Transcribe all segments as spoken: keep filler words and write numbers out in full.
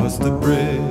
across the bridge.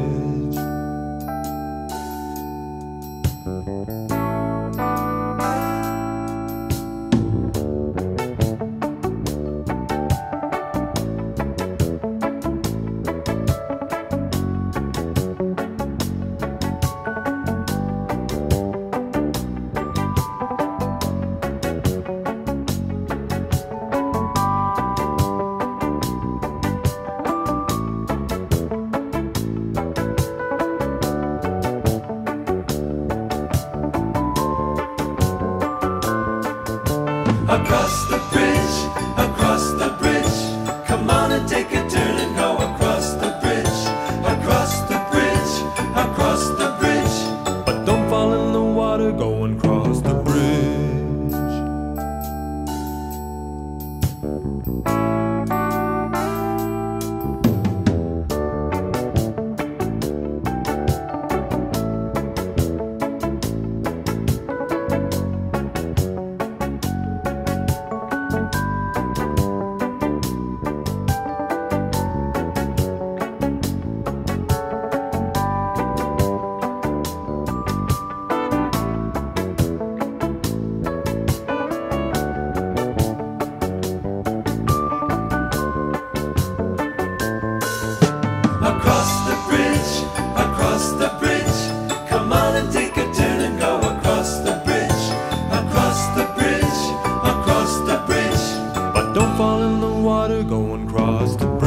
Across the bridge, across the bridge. Come on and take a turn and go across the bridge. Across the bridge, across the bridge. But don't fall in the water going across the bridge. Across the bridge, across the bridge. Come on and take a turn and go across the bridge. Across the bridge, across the bridge. But don't fall in the water going across the bridge.